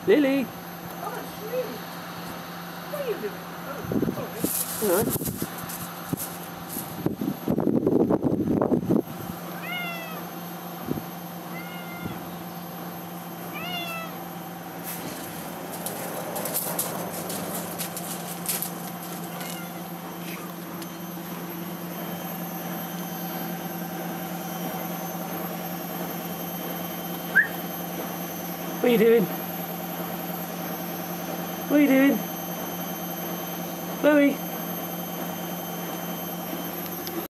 Lily! Oh, it's Lily. What are you doing? Oh, Alright. What are you doing? What are you doing?